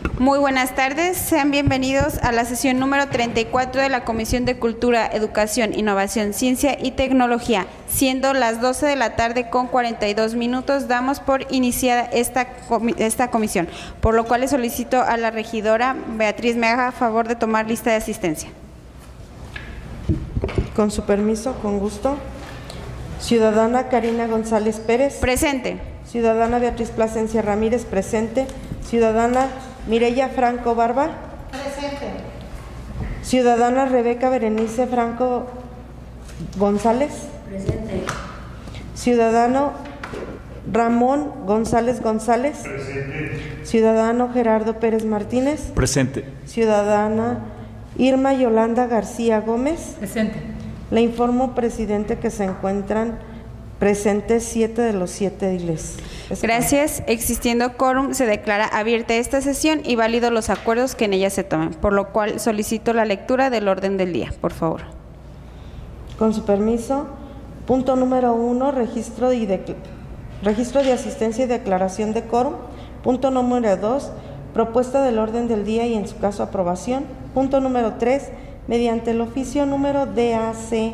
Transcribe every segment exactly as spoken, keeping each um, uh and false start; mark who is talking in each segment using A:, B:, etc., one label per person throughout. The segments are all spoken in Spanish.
A: Muy buenas tardes, sean bienvenidos a la sesión número treinta y cuatro de la Comisión de Cultura, Educación, Innovación, Ciencia y Tecnología. Siendo las doce de la tarde con cuarenta y dos minutos, damos por iniciada esta, esta comisión, por lo cual le solicito a la regidora Beatriz me haga favor de tomar lista de asistencia.
B: Con su permiso, con gusto. Ciudadana Karina González Pérez.
A: Presente.
B: Ciudadana Beatriz Plasencia Ramírez, presente. Ciudadana Mireya Franco Barba.
C: Presente.
B: Ciudadana Rebeca Berenice Franco González.
C: Presente.
B: Ciudadano Ramón González González.
D: Presente.
B: Ciudadano Gerardo Pérez Martínez.
D: Presente.
B: Ciudadana Irma Yolanda García Gómez.
C: Presente.
B: Le informo, presidente, que se encuentran presentes siete de los siete ediles.
A: Gracias. Existiendo quórum, se declara abierta esta sesión y válidos los acuerdos que en ella se tomen, por lo cual solicito la lectura del orden del día, por favor.
B: Con su permiso, punto número uno, registro, y de, registro de asistencia y declaración de quórum. Punto número dos, propuesta del orden del día y en su caso aprobación. Punto número tres, mediante el oficio número D A C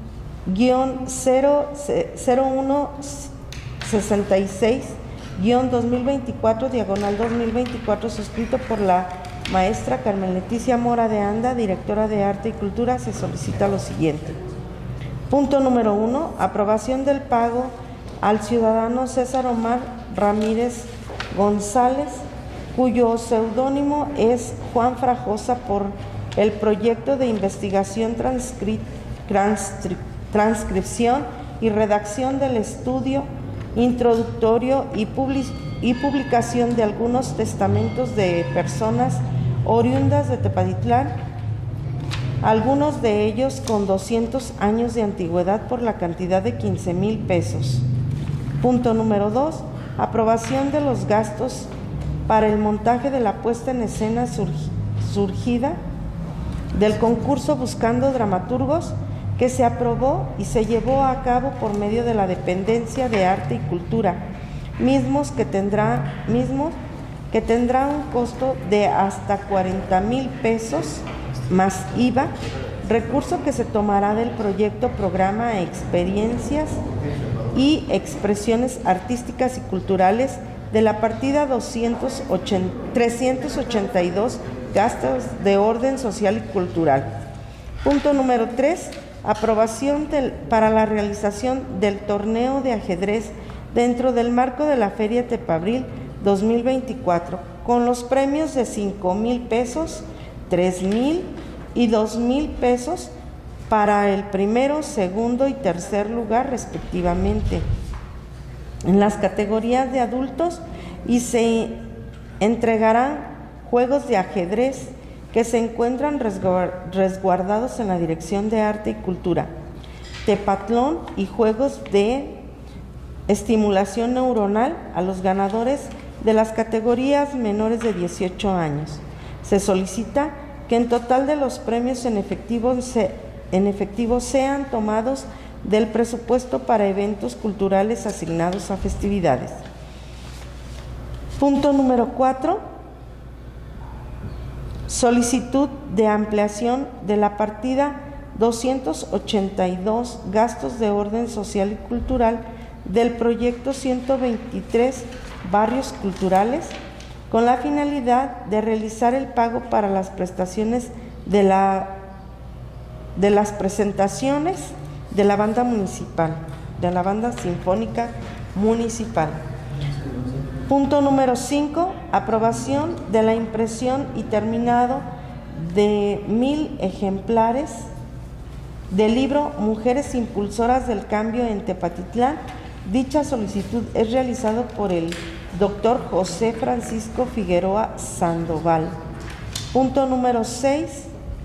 B: cero uno sesenta y seis dos mil veinticuatro, diagonal dos mil veinticuatro, suscrito por la maestra Carmen Leticia Mora de Anda, directora de Arte y Cultura, se solicita lo siguiente. Punto número uno, aprobación del pago al ciudadano César Omar Ramírez González, cuyo seudónimo es Juan Frajosa, por el proyecto de investigación, transcri transcri transcripción y redacción del estudio introductorio y, public y publicación de algunos testamentos de personas oriundas de Tepatitlán, algunos de ellos con doscientos años de antigüedad, por la cantidad de quince mil pesos. Punto número dos, aprobación de los gastos para el montaje de la puesta en escena surgi surgida del concurso Buscando Dramaturgos, que se aprobó y se llevó a cabo por medio de la Dependencia de Arte y Cultura, mismos que tendrá, mismos que tendrá un costo de hasta cuarenta mil pesos más I V A, recurso que se tomará del proyecto Programa Experiencias y Expresiones Artísticas y Culturales de la partida trescientos ochenta y dos, gastos de orden social y cultural. Punto número tres, aprobación del, para la realización del torneo de ajedrez dentro del marco de la Feria Tepabril dos mil veinticuatro, con los premios de cinco mil pesos, tres mil y dos mil pesos para el primero, segundo y tercer lugar respectivamente en las categorías de adultos, y se entregarán juegos de ajedrez que se encuentran resguardados en la Dirección de Arte y Cultura, Tepatlón, y juegos de estimulación neuronal a los ganadores de las categorías menores de dieciocho años. Se solicita que en total de los premios en efectivo, se, en efectivo sean tomados del presupuesto para eventos culturales asignados a festividades. Punto número cuatro, solicitud de ampliación de la partida doscientos ochenta y dos, gastos de orden social y cultural, del proyecto ciento veintitrés, barrios culturales, con la finalidad de realizar el pago para las prestaciones de, la, de las presentaciones de la banda municipal, de la banda sinfónica municipal. Punto número cinco, aprobación de la impresión y terminado de mil ejemplares del libro Mujeres Impulsoras del Cambio en Tepatitlán. Dicha solicitud es realizada por el doctor José Francisco Figueroa Sandoval. Punto número seis,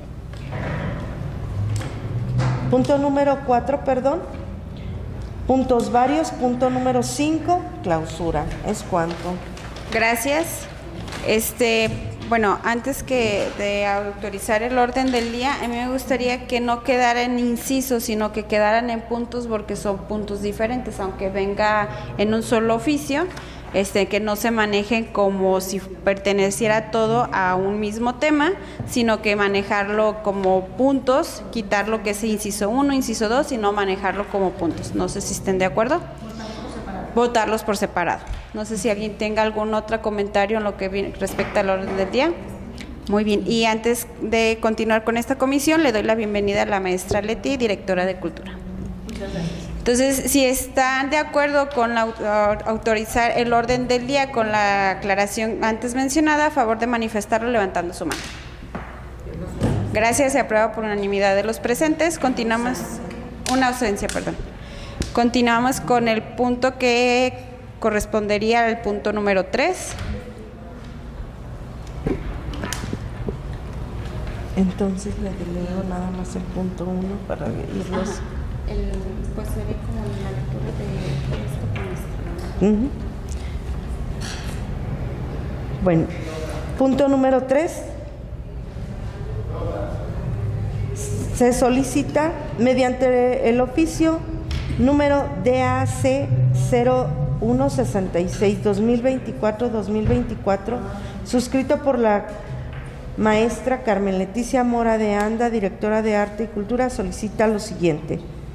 B: punto número cuatro, perdón, puntos varios. Punto número cinco, clausura. Es cuanto.
A: Gracias. Este, bueno, antes que de autorizar el orden del día, a mí me gustaría que no quedara en incisos, sino que quedaran en puntos, porque son puntos diferentes, aunque venga en un solo oficio. este, que no se manejen como si perteneciera todo a un mismo tema, sino que manejarlo como puntos, quitar lo que es inciso uno, inciso dos y no manejarlo como puntos. No sé si estén de acuerdo. Votarlos por separado. No sé si alguien tenga algún otro comentario en lo que viene, respecta al orden del día. Muy bien, y antes de continuar con esta comisión, le doy la bienvenida a la maestra Leti, directora de Cultura.
B: Muchas gracias.
A: Entonces, si están de acuerdo con la, autorizar el orden del día con la aclaración antes mencionada, a favor de manifestarlo levantando su mano. Gracias, se aprueba por unanimidad de los presentes. Continuamos, una ausencia, perdón. Continuamos con el punto que correspondería al punto número tres.
B: Entonces le delego nada más el punto uno para irlos.
A: Ajá. El, pues se ve como la lectura de esto con esto.
B: Uh-huh. Bueno, punto número tres. Se solicita mediante el oficio número D A C cero uno sesenta y seis dos mil veinticuatro dos mil veinticuatro, suscrito por la maestra Carmen Leticia Mora de Anda, directora de Arte y Cultura, solicita lo siguiente: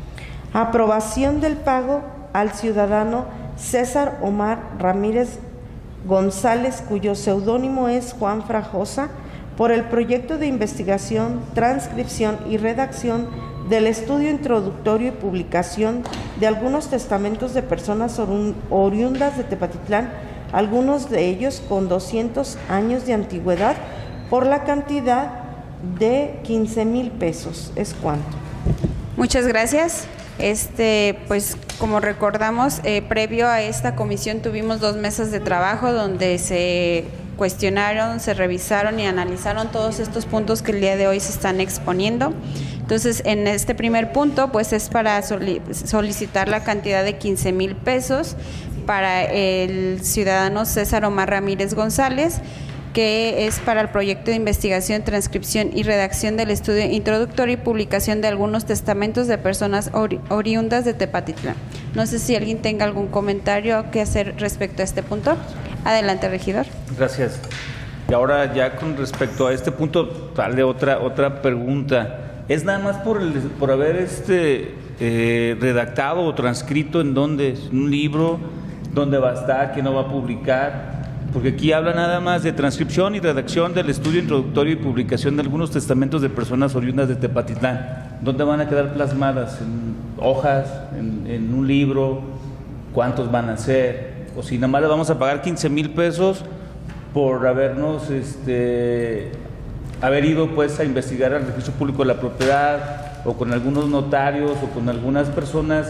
B: aprobación del pago al ciudadano César Omar Ramírez González, cuyo seudónimo es Juan Frajosa, por el proyecto de investigación, transcripción y redacción del estudio introductorio y publicación de algunos testamentos de personas oriundas de Tepatitlán, algunos de ellos con doscientos años de antigüedad, por la cantidad de quince mil pesos. ¿Es cuánto?
A: Muchas gracias. Este, pues como recordamos, eh, previo a esta comisión tuvimos dos mesas de trabajo donde se cuestionaron, se revisaron y analizaron todos estos puntos que el día de hoy se están exponiendo. Entonces, en este primer punto, pues es para solicitar la cantidad de quince mil pesos para el ciudadano César Omar Ramírez González, que es para el proyecto de investigación, transcripción y redacción del estudio introductorio y publicación de algunos testamentos de personas ori oriundas de Tepatitlán. No sé si alguien tenga algún comentario que hacer respecto a este punto. Adelante, regidor.
C: Gracias. Y ahora ya con respecto a este punto, darle otra otra pregunta. ¿Es nada más por el, por haber este eh, redactado o transcrito en dónde? ¿En un libro? ¿Dónde va a estar? ¿Quién lo va a publicar? Porque aquí habla nada más de transcripción y redacción del estudio introductorio y publicación de algunos testamentos de personas oriundas de Tepatitlán. ¿Dónde van a quedar plasmadas? ¿En hojas? ¿En, en un libro? ¿Cuántos van a ser? O si nada más le vamos a pagar quince mil pesos por habernos, este, haber ido pues a investigar al registro público de la propiedad, o con algunos notarios, o con algunas personas,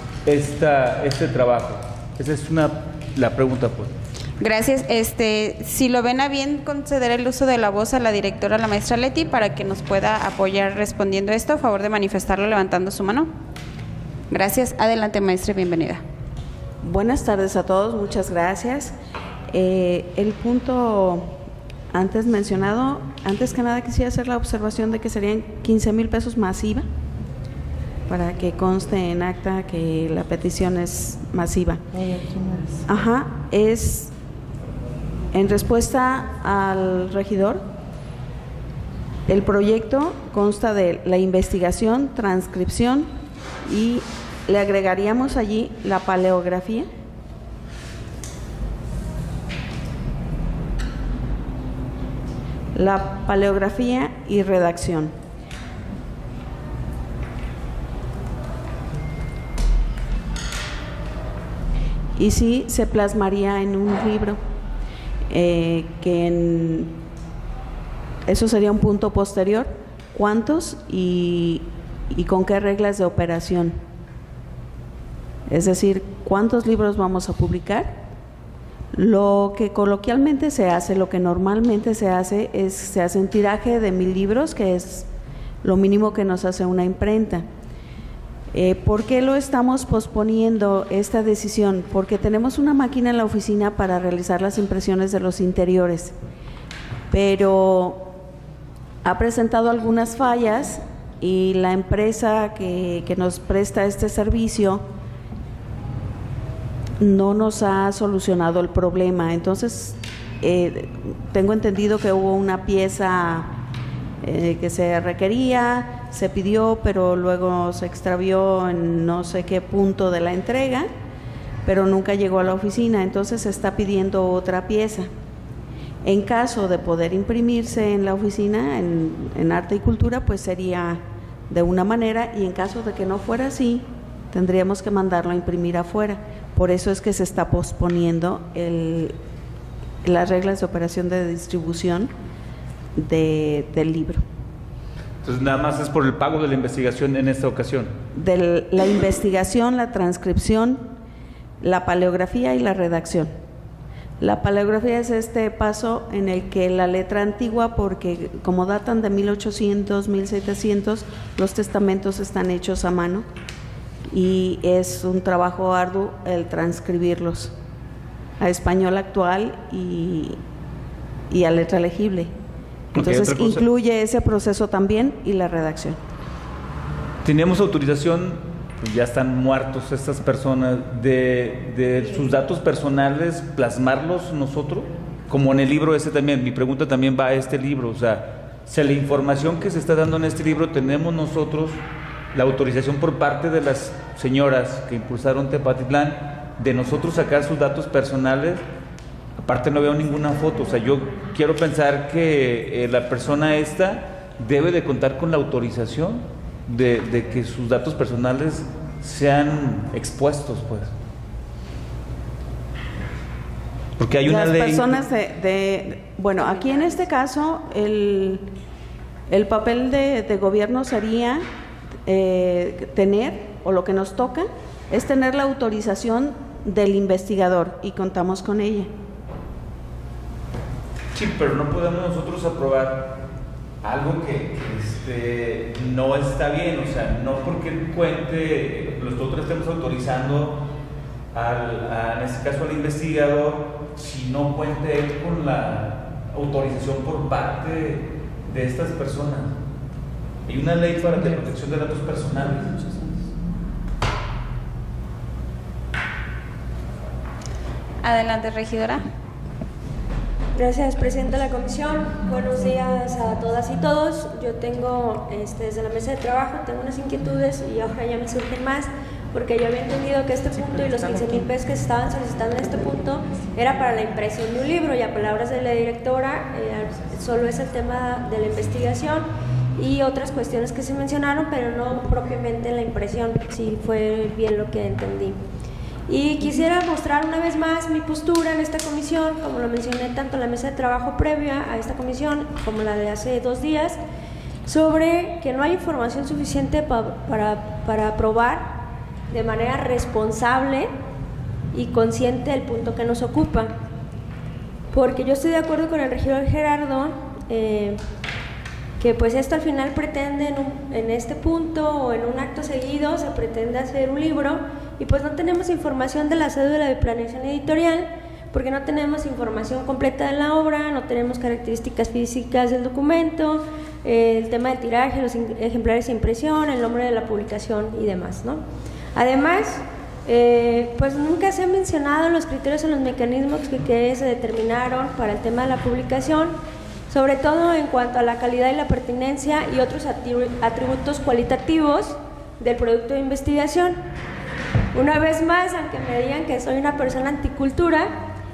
C: esta, este trabajo. Esa es una, la pregunta pues.
A: Gracias. Este, si lo ven a bien, conceder el uso de la voz a la directora, la maestra Leti, para que nos pueda apoyar respondiendo esto. A favor de manifestarlo levantando su mano. Gracias. Adelante, maestra, bienvenida.
D: Buenas tardes a todos, muchas gracias. Eh, el punto antes mencionado, antes que nada quisiera hacer la observación de que serían quince mil pesos masiva, para que conste en acta que la petición es masiva. Ajá, es en respuesta al regidor. El proyecto consta de la investigación, transcripción y le agregaríamos allí la paleografía. La paleografía y redacción. Y sí se plasmaría en un libro, eh, que en, eso sería un punto posterior. ¿Cuántos y, y con qué reglas de operación? Es decir, ¿cuántos libros vamos a publicar? Lo que coloquialmente se hace, lo que normalmente se hace, es se hace un tiraje de mil libros, que es lo mínimo que nos hace una imprenta. Eh, ¿Por qué lo estamos posponiendo esta decisión? Porque tenemos una máquina en la oficina para realizar las impresiones de los interiores, pero ha presentado algunas fallas y la empresa que, que nos presta este servicio no nos ha solucionado el problema. Entonces, eh, tengo entendido que hubo una pieza eh, que se requería, se pidió, pero luego se extravió en no sé qué punto de la entrega, pero nunca llegó a la oficina, entonces se está pidiendo otra pieza. En caso de poder imprimirse en la oficina, en, en Arte y Cultura, pues sería de una manera, y en caso de que no fuera así, tendríamos que mandarlo a imprimir afuera. Por eso es que se está posponiendo el, las reglas de operación de distribución de, del libro.
C: Entonces, nada más es por el pago de la investigación en esta ocasión.
D: De la investigación, la transcripción, la paleografía y la redacción. La paleografía es este paso en el que la letra antigua, porque como datan de mil ochocientos, mil setecientos, los testamentos están hechos a mano y es un trabajo arduo el transcribirlos a español actual y, y a letra legible. Entonces
C: okay,
D: incluye ese proceso también y la redacción.
C: Teníamos autorización, pues ya están muertos estas personas, de, de sus datos personales plasmarlos nosotros, como en el libro ese también. Mi pregunta también va a este libro, o sea, si la información que se está dando en este libro tenemos nosotros la autorización por parte de las señoras que impulsaron Tepatitlán de nosotros sacar sus datos personales. Aparte no veo ninguna foto, o sea, yo quiero pensar que eh, la persona esta debe de contar con la autorización De, de que sus datos personales sean expuestos, pues. Porque hay una
D: Las
C: ley.
D: Las personas de, de, bueno, aquí en este caso, el, el papel de, de gobierno sería eh, tener, o lo que nos toca, es tener la autorización del investigador y contamos con ella.
C: Sí, pero no podemos nosotros aprobar algo que, que este, no está bien, o sea, no porque él cuente, nosotros estemos autorizando al, a, en este caso al investigador, si no cuente él con la autorización por parte de, de estas personas. Hay una ley para la protección de datos personales.
A: Adelante, regidora.
E: Gracias, presidente de la comisión. Buenos días a todas y todos. Yo tengo, este, desde la mesa de trabajo, tengo unas inquietudes y ahora ya me surgen más, porque yo había entendido que este punto y los quince mil pesos que se estaban solicitando en este punto era para la impresión de un libro, y a palabras de la directora, eh, solo es el tema de la investigación y otras cuestiones que se mencionaron, pero no propiamente la impresión, si fue bien lo que entendí. Y quisiera mostrar una vez más mi postura en esta comisión, como lo mencioné tanto en la mesa de trabajo previa a esta comisión como la de hace dos días, sobre que no hay información suficiente pa, para, para aprobar de manera responsable y consciente del punto que nos ocupa. Porque yo estoy de acuerdo con el regidor Gerardo, eh, que pues esto al final pretende en, un, en este punto o en un acto seguido se pretende hacer un libro, y pues no tenemos información de la cédula de planeación editorial, porque no tenemos información completa de la obra, no tenemos características físicas del documento, eh, el tema del tiraje, los ejemplares de impresión, el nombre de la publicación y demás, ¿no? Además, eh, pues nunca se han mencionado los criterios o los mecanismos que, que se determinaron para el tema de la publicación, sobre todo en cuanto a la calidad y la pertinencia y otros atributos cualitativos del producto de investigación. Una vez más, aunque me digan que soy una persona anticultura,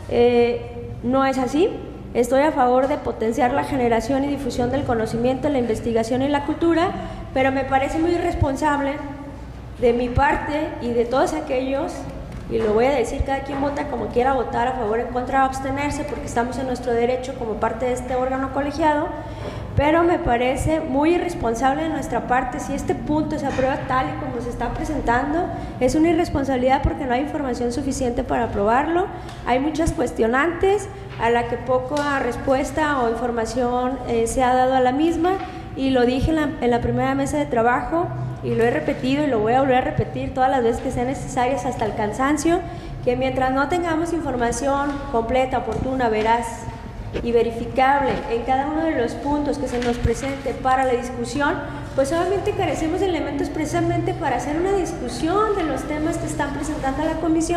E: eh, no es así. Estoy a favor de potenciar la generación y difusión del conocimiento, la investigación y la cultura, pero me parece muy irresponsable de mi parte y de todos aquellos, y lo voy a decir, cada quien vota como quiera votar, a favor, en contra, o abstenerse, porque estamos en nuestro derecho como parte de este órgano colegiado, pero me parece muy irresponsable de nuestra parte. Si este punto se aprueba tal y como se está presentando, es una irresponsabilidad porque no hay información suficiente para aprobarlo. Hay muchas cuestionantes a la que poca respuesta o información eh, se ha dado a la misma, y lo dije en la, en la primera mesa de trabajo, y lo he repetido y lo voy a volver a repetir todas las veces que sean necesarias hasta el cansancio, que mientras no tengamos información completa, oportuna, veraz y verificable en cada uno de los puntos que se nos presente para la discusión, pues obviamente carecemos de elementos precisamente para hacer una discusión de los temas que están presentando a la comisión,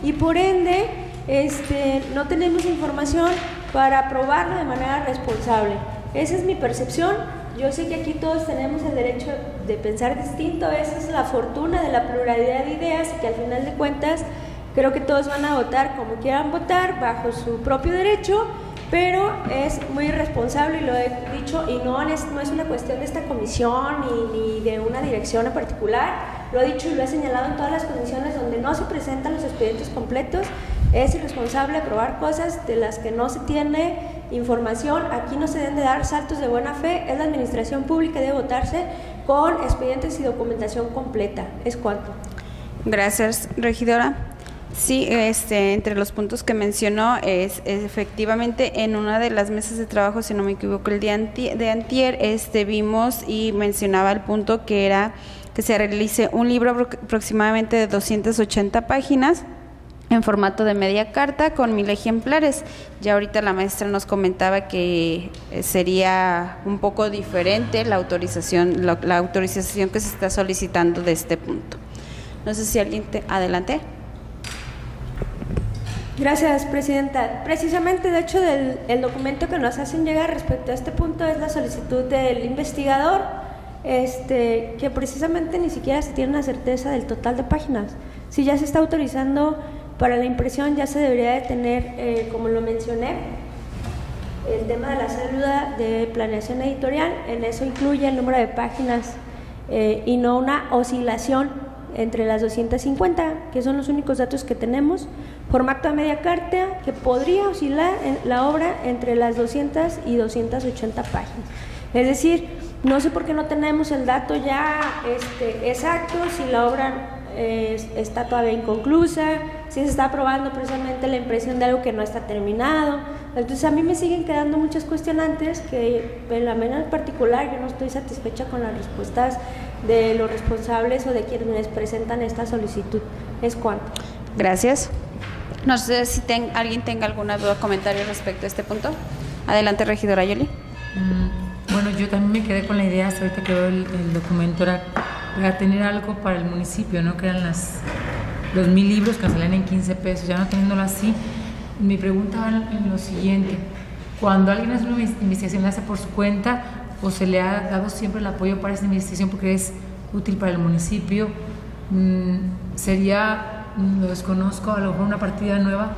E: y por ende este, no tenemos información para aprobarlo de manera responsable. Esa es mi percepción. Yo sé que aquí todos tenemos el derecho de pensar distinto, esa es la fortuna de la pluralidad de ideas y que al final de cuentas creo que todos van a votar como quieran votar, bajo su propio derecho, pero es muy irresponsable, y lo he dicho, y no es, no es una cuestión de esta comisión ni, ni de una dirección en particular, lo he dicho y lo he señalado en todas las comisiones donde no se presentan los expedientes completos. Es irresponsable aprobar cosas de las que no se tiene información. Aquí no se deben de dar saltos de buena fe, es la administración pública, debe votarse con expedientes y documentación completa. Es cuanto.
A: Gracias, regidora. Sí, este, entre los puntos que mencionó es, es efectivamente en una de las mesas de trabajo, si no me equivoco, el día anti, de antier, este, vimos y mencionaba el punto que era que se realice un libro aproximadamente de doscientas ochenta páginas en formato de media carta con mil ejemplares. Ya ahorita la maestra nos comentaba que sería un poco diferente la autorización, la, la autorización que se está solicitando de este punto. No sé si alguien te, adelante.
E: Gracias, presidenta. Precisamente, de hecho, del el documento que nos hacen llegar respecto a este punto es la solicitud del investigador, este, que precisamente ni siquiera se tiene una certeza del total de páginas. Si ya se está autorizando para la impresión, ya se debería de tener, eh, como lo mencioné, el tema de la célula de planeación editorial. En eso incluye el número de páginas eh, y no una oscilación entre las doscientas cincuenta, que son los únicos datos que tenemos. Formato de media carta, que podría oscilar en la obra entre las doscientas y doscientas ochenta páginas. Es decir, no sé por qué no tenemos el dato ya este, exacto, si la obra eh, está todavía inconclusa, si se está aprobando precisamente la impresión de algo que no está terminado. Entonces a mí me siguen quedando muchas cuestionantes que en la manera particular yo no estoy satisfecha con las respuestas de los responsables o de quienes presentan esta solicitud. Es cuanto.
A: Gracias. No sé si ten, alguien tenga alguna duda o comentario respecto a este punto. Adelante, regidora Yoli.
F: Mm, bueno, yo también me quedé con la idea, hasta ahorita que veo el, el documento, era para tener algo para el municipio, ¿no? Que eran las, los mil libros que salían en quince pesos, ya no teniéndolo así. Mi pregunta va en lo siguiente: cuando alguien hace una investigación, la hace por su cuenta, o se le ha dado siempre el apoyo para esa investigación porque es útil para el municipio, mm, sería, lo desconozco, a lo mejor una partida nueva,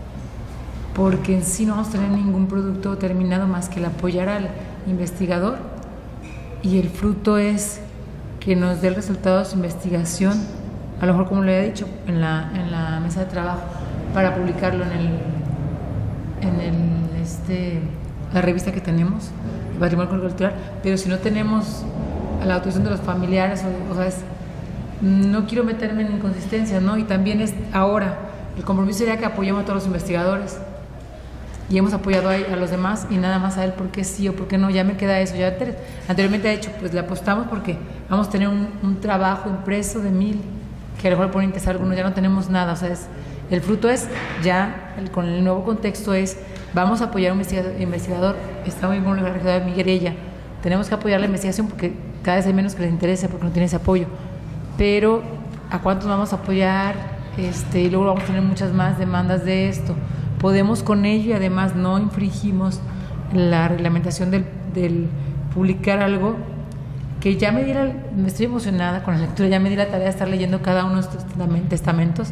F: porque en sí no vamos a tener ningún producto terminado más que el apoyar al investigador, y el fruto es que nos dé el resultado de su investigación, a lo mejor como le he dicho en la, en la mesa de trabajo, para publicarlo en el, en el este, la revista que tenemos, el Patrimonio Cultural. Pero si no tenemos la autorización de los familiares, o, o sea, es, no quiero meterme en inconsistencias, ¿no? Y también es ahora, el compromiso sería que apoyemos a todos los investigadores, y hemos apoyado a, a los demás y nada más a él porque sí o porque no. Ya me queda eso. Ya anteriormente he dicho, pues le apostamos porque vamos a tener un, un trabajo impreso de mil, que a lo mejor por interesar a algunos, ya no tenemos nada. O sea, es, el fruto es ya, el, con el nuevo contexto es, vamos a apoyar a un investigador, investigador está muy bien la regidora Miguel ella, tenemos que apoyar la investigación porque cada vez hay menos que les interese porque no tiene ese apoyo. Pero ¿a cuántos vamos a apoyar? Este, y luego vamos a tener muchas más demandas de esto. Podemos con ello, y además no infringimos la reglamentación del, del publicar algo que ya me di la, me estoy emocionada con la lectura, ya me di la tarea de estar leyendo cada uno de estos testamentos.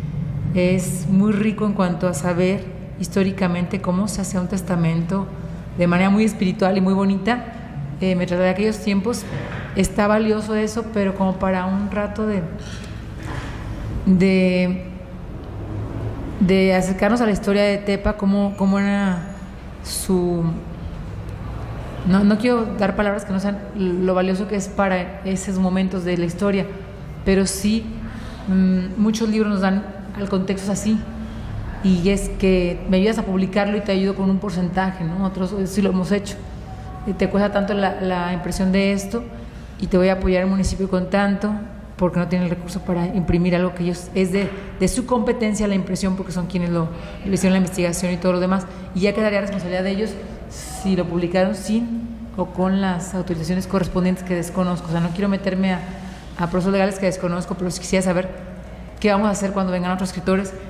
F: Es muy rico en cuanto a saber históricamente cómo se hacía un testamento de manera muy espiritual y muy bonita. Eh, me trasladé a aquellos tiempos, está valioso eso, pero como para un rato de de de acercarnos a la historia de Tepa, cómo, cómo era su... No, no quiero dar palabras que no sean lo valioso que es para esos momentos de la historia, pero sí, mmm, muchos libros nos dan al contexto así, y es que me ayudas a publicarlo y te ayudo con un porcentaje, ¿no? Otros sí lo hemos hecho. Te cuesta tanto la, la impresión de esto y te voy a apoyar el municipio con tanto, porque no tienen el recurso para imprimir algo que ellos es de, de su competencia la impresión, porque son quienes lo, lo hicieron la investigación y todo lo demás, y ya quedaría responsabilidad de ellos si lo publicaron sin o con las autorizaciones correspondientes que desconozco. O sea, no quiero meterme a, a procesos legales que desconozco, pero sí quisiera saber qué vamos a hacer cuando vengan otros escritores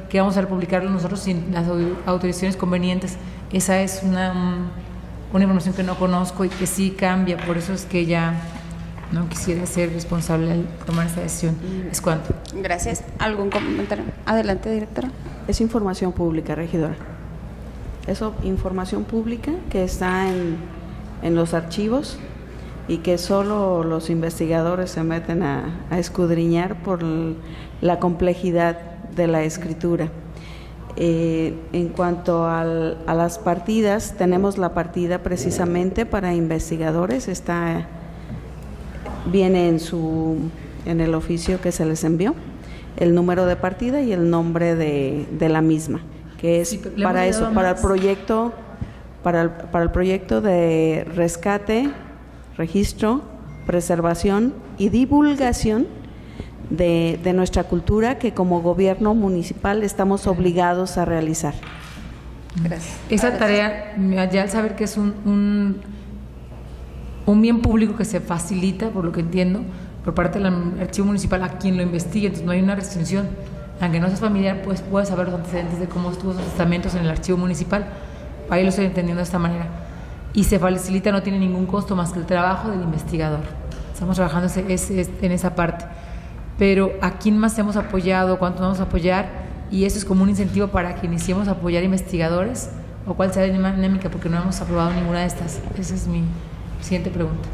F: que vamos a publicarlo nosotros sin las autorizaciones convenientes. Esa es una, una información que no conozco y que sí cambia, por eso es que ya no quisiera ser responsable al tomar esta decisión. Es cuanto.
A: Gracias. ¿Algún comentario? Adelante, directora.
D: Es información pública, regidora. Eso, información pública que está en, en los archivos y que solo los investigadores se meten a, a escudriñar por la complejidad de la escritura. Eh, en cuanto al, a las partidas, tenemos la partida precisamente para investigadores, está, viene en, su, en el oficio que se les envió, el número de partida y el nombre de, de la misma, que es sí, para eso, para el proyecto, para el, para el proyecto de rescate, registro, preservación y divulgación de, de nuestra cultura que como gobierno municipal estamos obligados a realizar.
A: Gracias.
F: Esa tarea, ya al saber que es un, un, un bien público que se facilita, por lo que entiendo, por parte del archivo municipal a quien lo investigue, entonces no hay una restricción. Aunque no seas familiar, pues puedes saber los antecedentes de cómo estuvo esos testamentos en el archivo municipal. Ahí lo estoy entendiendo de esta manera. Y se facilita, no tiene ningún costo más que el trabajo del investigador. Estamos trabajando ese, ese, en esa parte. Pero ¿a quién más hemos apoyado? ¿Cuánto vamos a apoyar? Y eso es como un incentivo para que iniciemos a apoyar investigadores. ¿O cuál será la dinámica? Porque no hemos aprobado ninguna de estas. Esa es mi siguiente pregunta.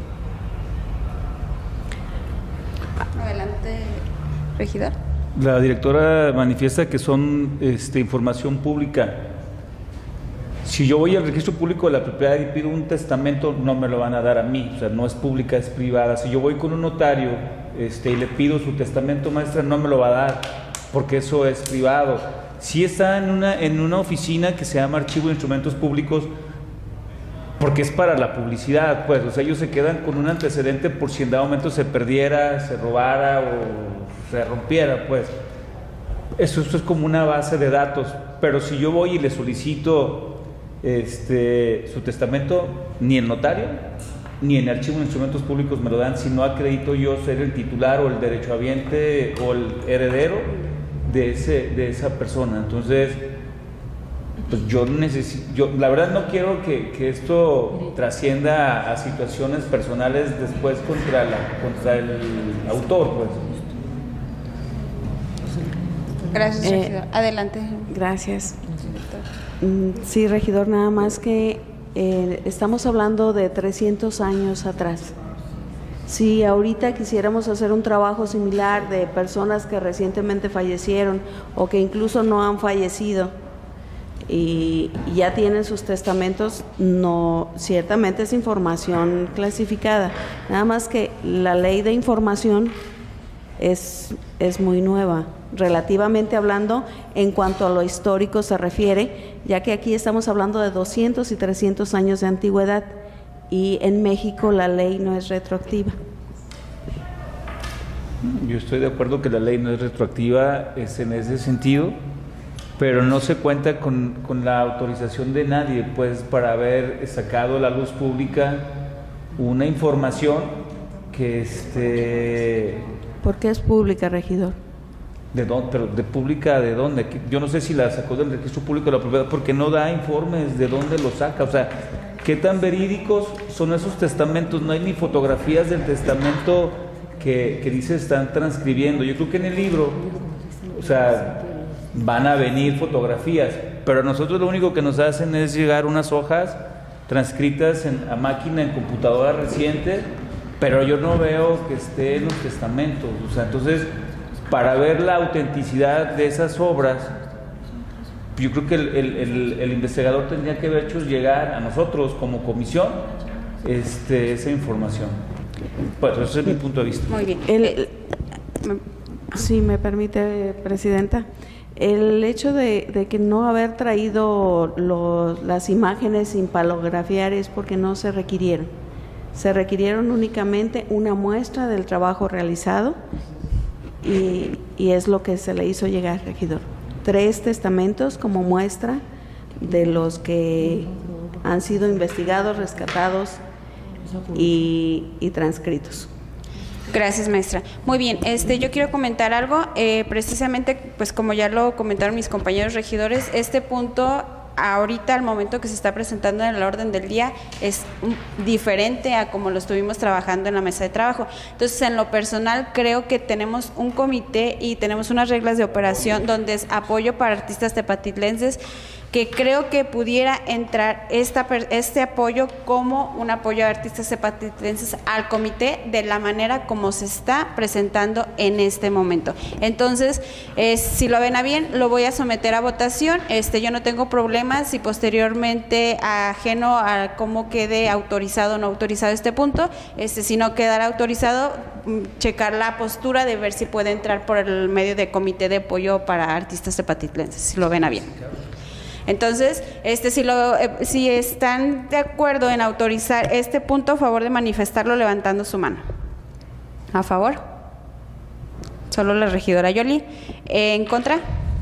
A: Adelante, regidor.
C: La directora manifiesta que son este, información pública. Si yo voy al registro público de la propiedad y pido un testamento, no me lo van a dar a mí, o sea, no es pública, es privada. Si yo voy con un notario este, y le pido su testamento, maestra, no me lo va a dar, porque eso es privado. Si está en una, en una oficina que se llama Archivo de Instrumentos Públicos, porque es para la publicidad, pues, o sea, ellos se quedan con un antecedente por si en dado momento se perdiera, se robara o se rompiera, pues. Eso, eso es como una base de datos, pero si yo voy y le solicito este, su testamento, ni el notario, ni en el Archivo de Instrumentos Públicos me lo dan, si no acredito yo ser el titular o el derechohabiente o el heredero de, ese, de esa persona. Entonces, pues yo necesito, yo la verdad no quiero que, que esto trascienda a, a situaciones personales después contra, la, contra el autor, pues.
A: Gracias,
D: Eh,
A: regidor. Adelante.
D: Gracias. Sí, regidor, nada más que eh, estamos hablando de trescientos años atrás. Si ahorita quisiéramos hacer un trabajo similar de personas que recientemente fallecieron o que incluso no han fallecido y ya tienen sus testamentos, no, ciertamente es información clasificada. Nada más que la ley de información es, es muy nueva, relativamente hablando, en cuanto a lo histórico se refiere, ya que aquí estamos hablando de doscientos y trescientos años de antigüedad y en México la ley no es retroactiva.
C: Yo estoy de acuerdo que la ley no es retroactiva, es en ese sentido, pero no se cuenta con, con la autorización de nadie, pues, para haber sacado a la luz pública una información que este...
D: ¿Por qué es pública, regidor?
C: ¿De dónde? Pero ¿de pública de dónde? Yo no sé si la sacó del registro público de la propiedad, porque no da informes de dónde lo saca. O sea, ¿qué tan verídicos son esos testamentos? No hay ni fotografías del testamento que, que dice están transcribiendo. Yo creo que en el libro, o sea, van a venir fotografías, pero a nosotros lo único que nos hacen es llegar unas hojas transcritas en, a máquina, en computadora reciente, pero yo no veo que esté en los testamentos. O sea, entonces, para ver la autenticidad de esas obras, yo creo que el, el, el, el investigador tendría que haber hecho llegar a nosotros como comisión este, esa información. Pues ese es mi punto de vista.
A: Muy bien.
D: El, si me permite, presidenta, el hecho de, de que no haber traído los, las imágenes sin palografiar es porque no se requirieron. Se requirieron únicamente una muestra del trabajo realizado y, y es lo que se le hizo llegar, regidor. Tres testamentos como muestra de los que han sido investigados, rescatados y, y transcritos.
A: Gracias, maestra. Muy bien, este, yo quiero comentar algo, eh, precisamente, pues como ya lo comentaron mis compañeros regidores, este punto, ahorita al momento que se está presentando en el orden del día, es diferente a como lo estuvimos trabajando en la mesa de trabajo. Entonces, en lo personal, creo que tenemos un comité y tenemos unas reglas de operación donde es apoyo para artistas tepatitlenses, que creo que pudiera entrar esta, este apoyo como un apoyo a artistas tepatitlenses al comité de la manera como se está presentando en este momento. Entonces, eh, si lo ven a bien, lo voy a someter a votación. Este, yo no tengo problemas si posteriormente, ajeno a cómo quede autorizado o no autorizado este punto, este, si no quedara autorizado, checar la postura de ver si puede entrar por el medio de comité de apoyo para artistas tepatitlenses, si lo ven a bien. Entonces, este, si, lo, eh, si están de acuerdo en autorizar este punto, a favor de manifestarlo levantando su mano. ¿A favor? Solo la regidora Yoli. Eh, ¿En contra?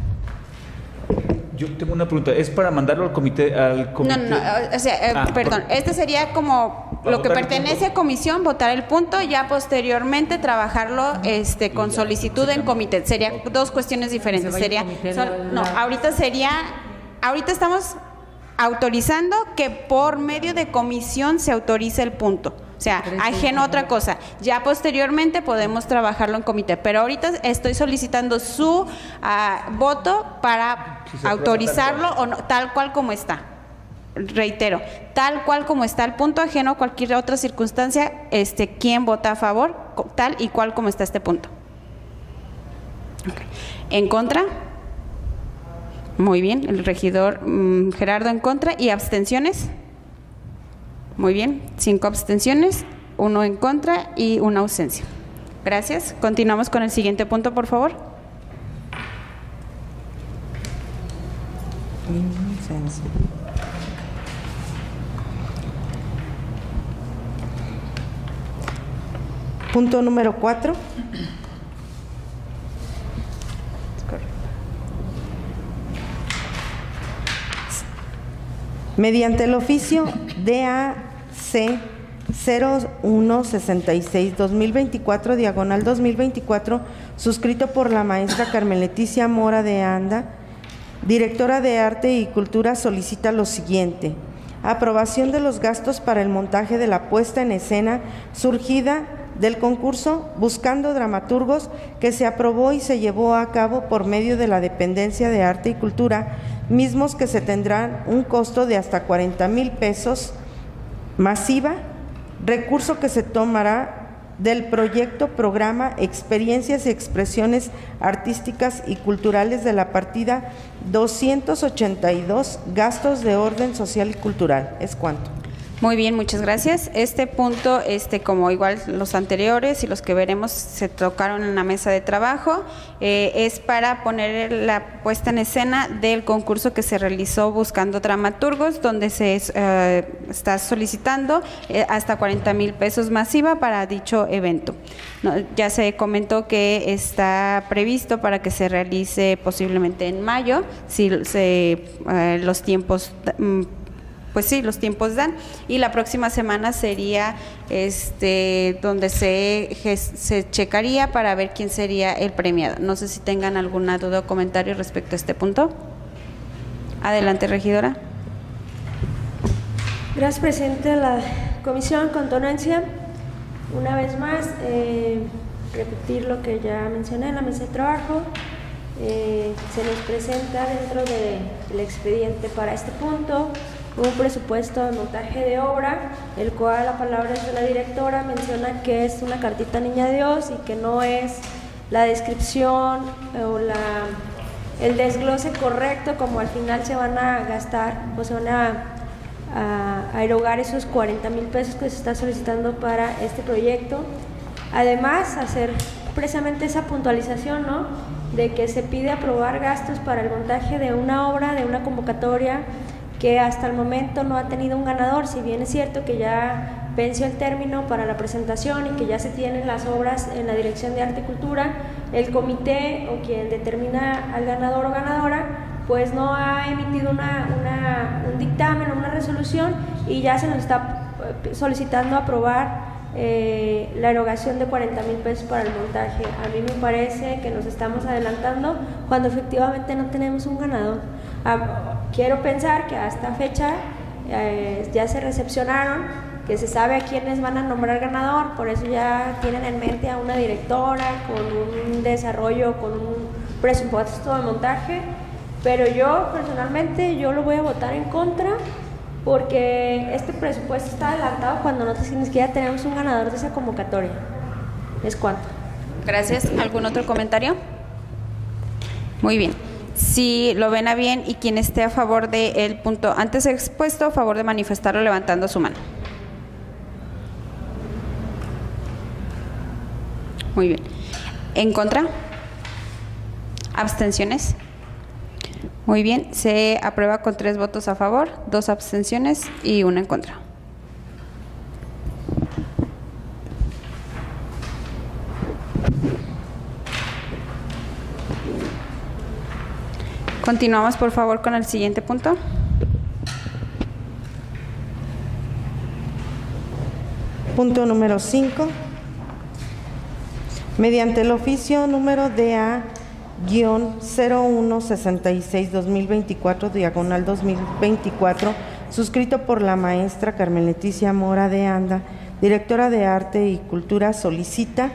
C: Yo tengo una pregunta. ¿Es para mandarlo al comité? Al comité?
A: No, no, o sea, eh,
C: ah,
A: perdón.
C: por...
A: Este sería como lo que pertenece a comisión, votar el punto, ya posteriormente trabajarlo este, con solicitud en comité. Sería dos cuestiones diferentes. Sería, son, no, ahorita sería... Ahorita estamos autorizando que por medio de comisión se autorice el punto. O sea, ajeno a otra cosa. Ya posteriormente podemos trabajarlo en comité. Pero ahorita estoy solicitando su uh, voto para si autorizarlo o no, tal cual como está. Reitero, tal cual como está el punto, ajeno a cualquier otra circunstancia, este, ¿quién vota a favor? Tal y cual como está este punto. Okay. ¿En contra? Muy bien, el regidor mmm, Gerardo en contra. ¿Y abstenciones? Muy bien, cinco abstenciones, uno en contra y una ausencia. Gracias. Continuamos con el siguiente punto, por favor.
B: Punto número cuatro. Mediante el oficio D A C cero uno sesenta y seis dos mil veinticuatro, diagonal dos mil veinticuatro, suscrito por la maestra Carmen Leticia Mora de Anda, directora de Arte y Cultura, solicita lo siguiente: aprobación de los gastos para el montaje de la puesta en escena surgida del concurso Buscando Dramaturgos, que se aprobó y se llevó a cabo por medio de la Dependencia de Arte y Cultura, mismos que se tendrán un costo de hasta cuarenta mil pesos masiva, recurso que se tomará del proyecto Programa Experiencias y Expresiones Artísticas y Culturales de la partida doscientos ochenta y dos, gastos de orden social y cultural. ¿Es cuánto?
A: Muy bien, muchas gracias. Este punto, este, como igual los anteriores y los que veremos se tocaron en la mesa de trabajo, eh, es para poner la puesta en escena del concurso que se realizó Buscando Dramaturgos, donde se eh, está solicitando eh, hasta cuarenta mil pesos masiva para dicho evento. No, ya se comentó que está previsto para que se realice posiblemente en mayo, si se, eh, los tiempos... Mm, Pues sí, los tiempos dan, y la próxima semana sería este donde se, se checaría para ver quién sería el premiado. No sé si tengan alguna duda o comentario respecto a este punto. Adelante, regidora.
E: Gracias, presidente de la comisión. Con tonancia, una vez más, eh, repetir lo que ya mencioné en la mesa de trabajo. Eh, se nos presenta dentro del expediente para este punto un presupuesto de montaje de obra, el cual, a palabras de la directora, menciona que es una cartita niña Dios y que no es la descripción o la, el desglose correcto como al final se van a gastar o se van a, a, a erogar esos cuarenta mil pesos que se está solicitando para este proyecto. Además, hacer precisamente esa puntualización, ¿no?, de que se pide aprobar gastos para el montaje de una obra, de una convocatoria que hasta el momento no ha tenido un ganador. Si bien es cierto que ya venció el término para la presentación y que ya se tienen las obras en la Dirección de Arte y Cultura, el comité o quien determina al ganador o ganadora pues no ha emitido una, una, un dictamen o una resolución, y ya se nos está solicitando aprobar eh, la erogación de cuarenta mil pesos para el montaje. A mí me parece que nos estamos adelantando cuando efectivamente no tenemos un ganador. Ah, quiero pensar que hasta fecha eh, ya se recepcionaron, que se sabe a quiénes van a nombrar ganador, por eso ya tienen en mente a una directora con un desarrollo, con un presupuesto de montaje, pero yo personalmente yo lo voy a votar en contra porque este presupuesto está adelantado cuando no ni siquiera tenemos un ganador de esa convocatoria. Es cuanto.
A: Gracias. ¿Algún otro comentario? Muy bien. Si lo ven a bien y quien esté a favor del punto antes expuesto, a favor de manifestarlo levantando su mano. Muy bien. ¿En contra? ¿Abstenciones? Muy bien. Se aprueba con tres votos a favor, dos abstenciones y una en contra. Continuamos, por favor, con el siguiente punto.
B: Punto número cinco. Mediante el oficio número D A cero uno sesenta y seis guión dos mil veinticuatro, diagonal dos mil veinticuatro, suscrito por la maestra Carmen Leticia Mora de Anda, directora de Arte y Cultura, solicita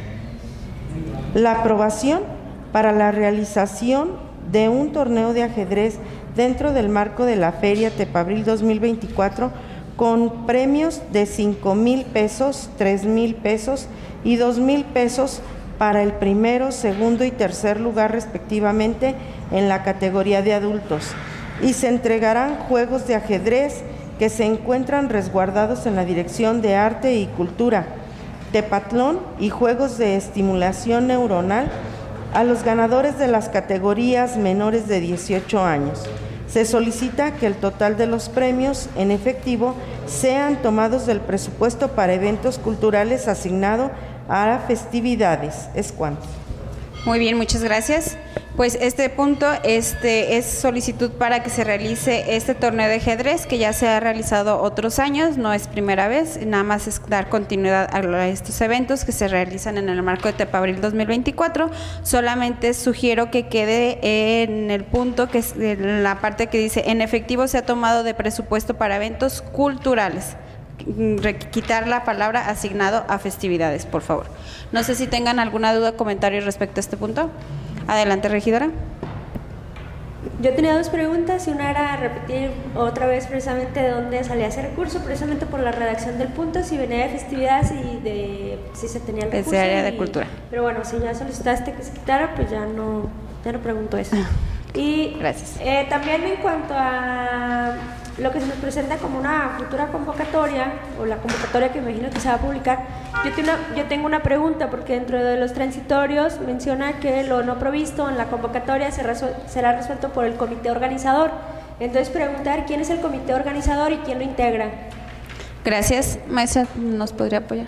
B: la aprobación para la realización de un torneo de ajedrez dentro del marco de la Feria Tepabril dos mil veinticuatro con premios de cinco mil pesos, tres mil pesos y dos mil pesos para el primero, segundo y tercer lugar respectivamente en la categoría de adultos, y se entregarán juegos de ajedrez que se encuentran resguardados en la Dirección de Arte y Cultura, Tepatlón, y juegos de estimulación neuronal a los ganadores de las categorías menores de dieciocho años. Se solicita que el total de los premios en efectivo sean tomados del presupuesto para eventos culturales asignado a festividades. Es cuanto.
A: Muy bien, muchas gracias. Pues este punto este, es solicitud para que se realice este torneo de ajedrez que ya se ha realizado otros años, no es primera vez, nada más es dar continuidad a estos eventos que se realizan en el marco de Tepabril dos mil veinticuatro. Solamente sugiero que quede en el punto, que es en la parte que dice en efectivo se ha tomado de presupuesto para eventos culturales. Quitar la palabra asignado a festividades, por favor. No sé si tengan alguna duda o comentario respecto a este punto. Adelante, regidora.
E: Yo tenía dos preguntas y una era repetir otra vez precisamente de dónde salía ese recurso, precisamente por la redacción del punto, si venía de festividades y de si se tenía el recurso.
A: Ese área de
E: y,
A: cultura.
E: Pero bueno, si ya solicitaste que se quitara, pues ya no, ya no pregunto eso. Y
A: gracias.
E: Eh, también en cuanto a lo que se nos presenta como una futura convocatoria, o la convocatoria que me imagino que se va a publicar, yo tengo, una, yo tengo una pregunta, porque dentro de los transitorios menciona que lo no provisto en la convocatoria se resuel, será resuelto por el comité organizador. Entonces preguntar quién es el comité organizador y quién lo integra.
A: Gracias. Maestra, ¿nos podría apoyar?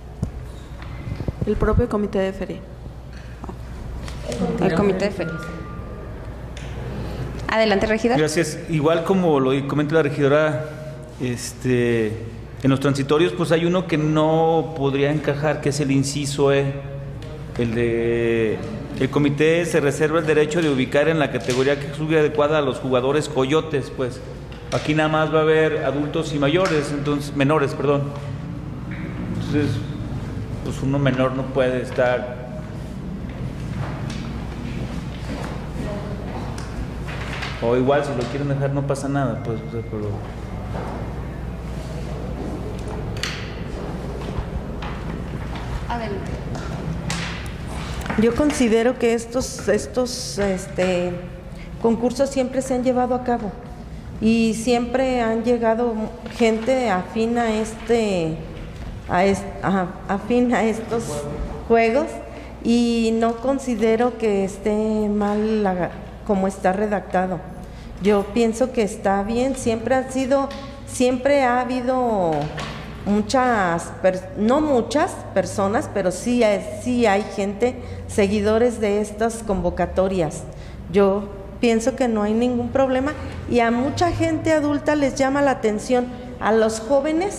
D: El propio comité de feria.
A: El comité, el comité de feria. Adelante, regidor.
C: Gracias. Igual como lo comenta la regidora, este, en los transitorios pues hay uno que no podría encajar, que es el inciso E, el de el comité se reserva el derecho de ubicar en la categoría que sube adecuada a los jugadores coyotes, pues aquí nada más va a haber adultos y mayores, entonces menores, perdón. Entonces, pues uno menor no puede estar. O igual, si lo quieren dejar, no pasa nada, pues, pero...
A: Adelante.
B: Yo considero que estos, estos este, concursos siempre se han llevado a cabo y siempre han llegado gente afín a este, a est, ajá, afín a estos juegos, y no considero que esté mal la, como está redactado. Yo pienso que está bien, siempre ha sido, siempre ha habido muchas, no muchas personas, pero sí, sí hay gente, seguidores de estas convocatorias. Yo pienso que no hay ningún problema, y a mucha gente adulta les llama la atención, a los jóvenes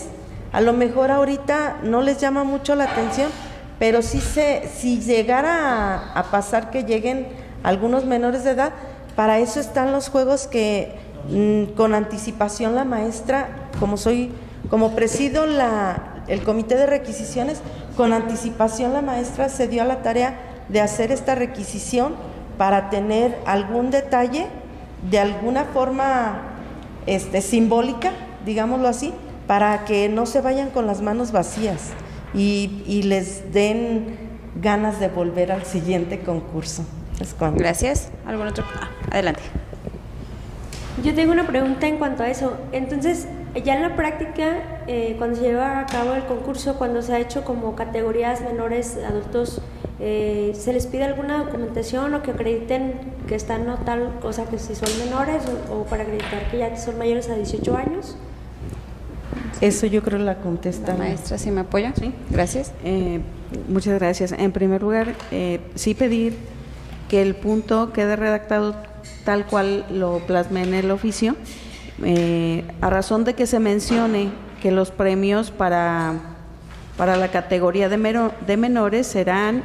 B: A lo mejor ahorita no les llama mucho la atención, pero sí se, si llegara a, a pasar que lleguen algunos menores de edad, para eso están los juegos que mmm, con anticipación la maestra, como soy, como presido la, el comité de requisiciones, con anticipación la maestra se dio a la tarea de hacer esta requisición para tener algún detalle de alguna forma este, simbólica, digámoslo así, para que no se vayan con las manos vacías y, y les den ganas de volver al siguiente concurso. Es cuando.
A: Gracias. ¿Algún otro? Ah, adelante.
E: Yo tengo una pregunta en cuanto a eso. Entonces, ya en la práctica, eh, cuando se lleva a cabo el concurso, cuando se ha hecho como categorías menores, adultos, eh, ¿se les pide alguna documentación o que acrediten que están no tal cosa, que si son menores o, o para acreditar que ya son mayores a dieciocho años?
B: Eso yo creo la contesta.
A: La maestra, ¿sí me apoya?
D: Sí.
A: Gracias.
D: Eh, muchas gracias. En primer lugar, eh, sí pedir que el punto quede redactado tal cual lo plasmé en el oficio, eh, a razón de que se mencione que los premios para, para la categoría de, mero, de menores serán,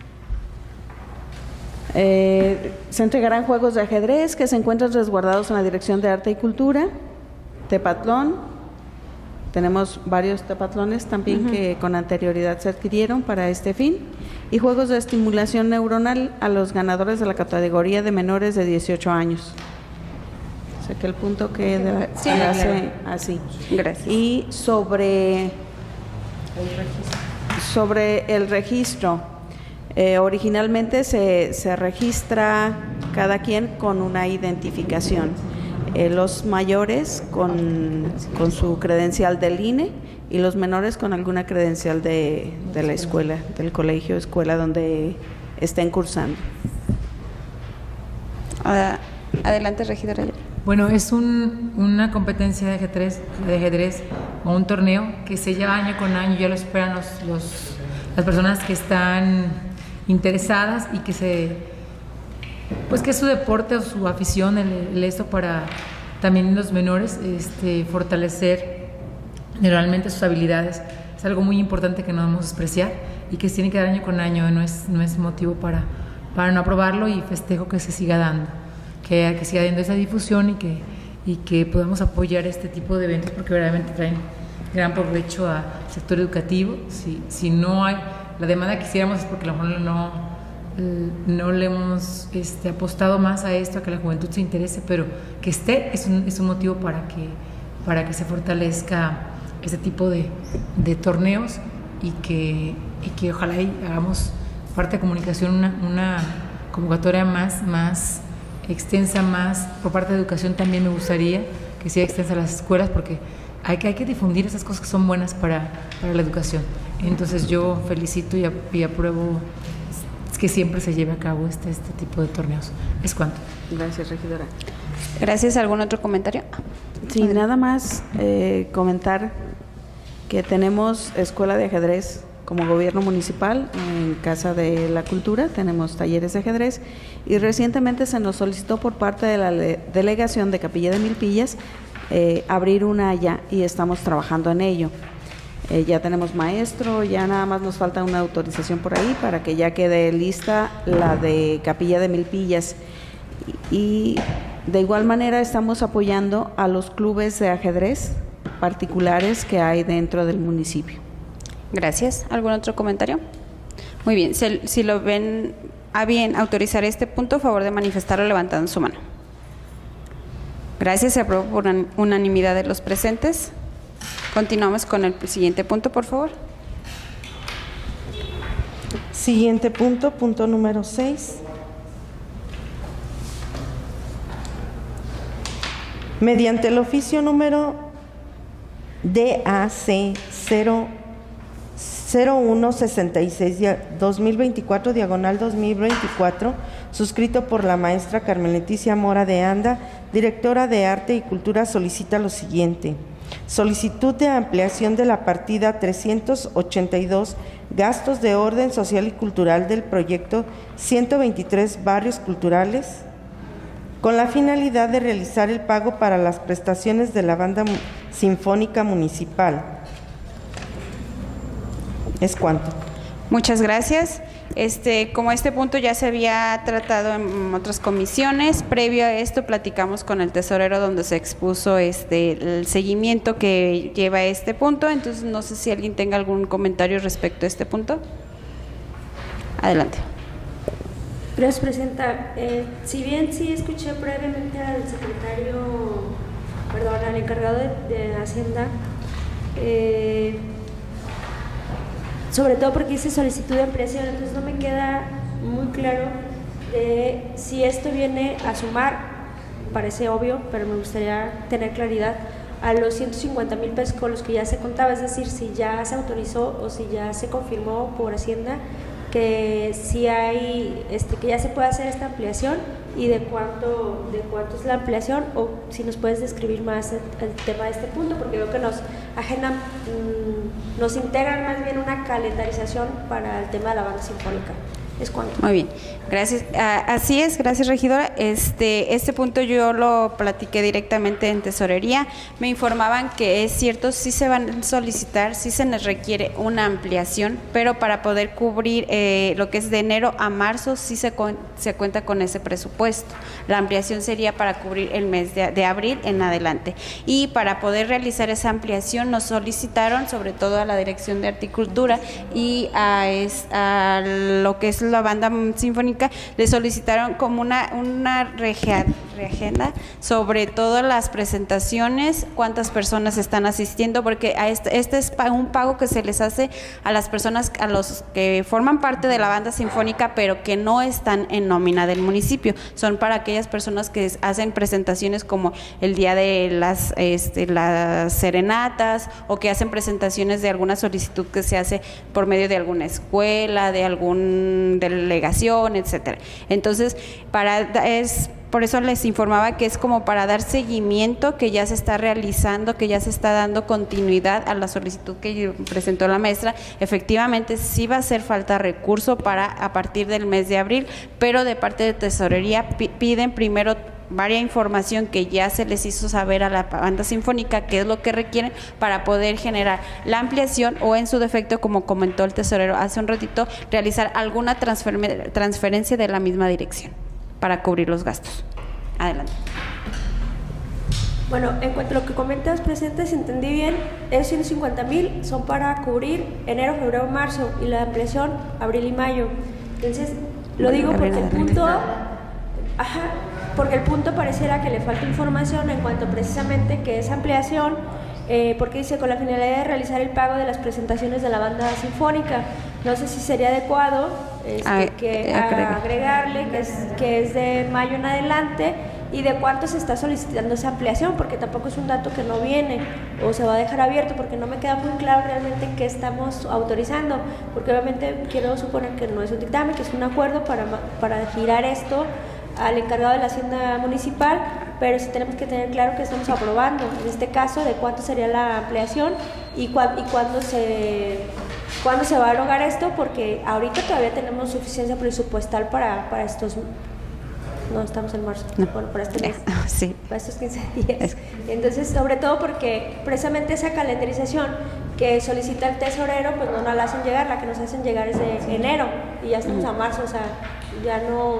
D: eh, se entregarán juegos de ajedrez que se encuentran resguardados en la Dirección de Arte y Cultura, tepatlón, tenemos varios tepatlones también uh-huh. que con anterioridad se adquirieron para este fin, y juegos de estimulación neuronal a los ganadores de la categoría de menores de dieciocho años. O sea que el punto que de,
A: sí,
D: se hace
A: claro.
D: así.
A: Gracias.
D: Y sobre, sobre el registro, eh, originalmente se, se registra cada quien con una identificación. Eh, los mayores con, con su credencial del I N E y los menores con alguna credencial de, de la escuela, del colegio, escuela donde estén cursando.
A: Uh, adelante, regidora.
F: Bueno, es un, una competencia de ajedrez, de ajedrez o un torneo que se lleva año con año, ya lo esperan los, los, las personas que están interesadas y que se, pues que es su deporte o su afición, el, el esto para también los menores, este, fortalecer generalmente sus habilidades. Es algo muy importante que no debemos despreciar y que se tiene que dar año con año, no es, no es motivo para, para no aprobarlo, y festejo que se siga dando, que, que siga dando esa difusión y que, y que podamos apoyar este tipo de eventos porque verdaderamente traen gran provecho al sector educativo. Si, si no hay la demanda que quisiéramos es porque a lo mejor no, no le hemos este, apostado más a esto, a que la juventud se interese, pero que esté es un, es un motivo para que, para que se fortalezca este tipo de, de torneos y que, y que ojalá hagamos parte de comunicación una, una convocatoria más, más extensa, más por parte de educación. También me gustaría que sea extensa a las escuelas porque hay que, hay que difundir esas cosas que son buenas para, para la educación. Entonces yo felicito y, y apruebo que siempre se lleve a cabo este, este tipo de torneos. Es cuanto.
D: Gracias, regidora.
A: Gracias. ¿Algún otro comentario?
D: Sí, nada más eh, comentar que tenemos escuela de ajedrez como gobierno municipal en Casa de la Cultura, tenemos talleres de ajedrez y recientemente se nos solicitó por parte de la delegación de Capilla de Milpillas eh, abrir una allá y estamos trabajando en ello. Eh, ya tenemos maestro, ya nada más nos falta una autorización por ahí para que ya quede lista la de Capilla de Milpillas. Y de igual manera estamos apoyando a los clubes de ajedrez particulares que hay dentro del municipio.
A: Gracias. ¿Algún otro comentario? Muy bien. Si, si lo ven a bien autorizar este punto, a favor de manifestarlo levantando su mano. Gracias. Se aprobó por unanimidad de los presentes. Continuamos con el siguiente punto, por favor.
B: Siguiente punto, punto número seis. Mediante el oficio número D A C cero uno sesenta y seis dos mil veinticuatro, diagonal dos mil veinticuatro, suscrito por la maestra Carmen Leticia Mora de Anda, directora de Arte y Cultura, solicita lo siguiente: solicitud de ampliación de la partida trescientos ochenta y dos, gastos de orden social y cultural del proyecto ciento veintitrés Barrios Culturales, con la finalidad de realizar el pago para las prestaciones de la Banda Sinfónica Municipal, Es cuanto.
A: Muchas gracias. Este, como este punto ya se había tratado en otras comisiones, previo a esto platicamos con el tesorero donde se expuso este el seguimiento que lleva este punto, entonces no sé si alguien tenga algún comentario respecto a este punto. Adelante.
E: Gracias, Presidenta. Eh, si bien sí escuché previamente al secretario, perdón, al encargado de, de Hacienda, eh, sobre todo porque hice solicitud de ampliación, entonces no me queda muy claro de si esto viene a sumar, parece obvio, pero me gustaría tener claridad, a los ciento cincuenta mil pesos con los que ya se contaba, es decir, si ya se autorizó o si ya se confirmó por Hacienda que si hay, este, que ya se puede hacer esta ampliación y de cuánto, de cuánto es la ampliación, o si nos puedes describir más el, el tema de este punto, porque veo que nos agendan, mmm, nos integran más bien una calendarización para el tema de la banda sinfónica. ¿Es cuánto?
A: Muy bien, gracias. Ah, así es, gracias, regidora. Este, este punto yo lo platiqué directamente en tesorería. Me informaban que es cierto, sí se van a solicitar, sí se les requiere una ampliación, pero para poder cubrir eh, lo que es de enero a marzo, sí se, con, se cuenta con ese presupuesto. La ampliación sería para cubrir el mes de, de abril en adelante. Y para poder realizar esa ampliación nos solicitaron, sobre todo a la Dirección de Horticultura y a, es, a lo que es la banda sinfónica, le solicitaron como una, una reagenda sobre todas las presentaciones, cuántas personas están asistiendo, porque a este, este es un pago que se les hace a las personas, a los que forman parte de la banda sinfónica, pero que no están en nómina del municipio. Son para aquellas personas que hacen presentaciones como el día de las, este, las serenatas, o que hacen presentaciones de alguna solicitud que se hace por medio de alguna escuela, de algún delegación, etcétera. Entonces, para es por eso les informaba que es como para dar seguimiento, que ya se está realizando, que ya se está dando continuidad a la solicitud que presentó la maestra. Efectivamente, sí va a hacer falta recurso para a partir del mes de abril, pero de parte de Tesorería piden primero varia información que ya se les hizo saber a la banda sinfónica, qué es lo que requieren para poder generar la ampliación, o en su defecto, como comentó el tesorero hace un ratito, realizar alguna transfer transferencia de la misma dirección para cubrir los gastos. Adelante.
E: Bueno, en cuanto a lo que comentas, Presidente, si entendí bien, esos ciento cincuenta mil son para cubrir enero, febrero, marzo, y la ampliación abril y mayo. Entonces, lo digo porque el punto, ajá, porque el punto pareciera que le falta información en cuanto precisamente que es ampliación, eh, porque dice con la finalidad de realizar el pago de las presentaciones de la banda sinfónica. No sé si sería adecuado este, ah, que agrega. agregarle que es, que es de mayo en adelante, y de cuánto se está solicitando esa ampliación, porque tampoco es un dato que no viene o se va a dejar abierto, porque no me queda muy claro realmente qué estamos autorizando, porque obviamente quiero suponer que no es un dictamen, que es un acuerdo para, para girar esto al encargado de la Hacienda Municipal, pero sí tenemos que tener claro que estamos aprobando, en este caso, de cuánto sería la ampliación y, cu y cuándo se, cuándo se va a erogar esto, porque ahorita todavía tenemos suficiencia presupuestal para, para estos... No, estamos en marzo, no. Bueno, para este mes,
A: sí.
E: Para estos quince días. Entonces, sobre todo porque precisamente esa calendarización que solicita el tesorero, pues no nos la hacen llegar, la que nos hacen llegar es de enero, y ya estamos a marzo, o sea, ya no,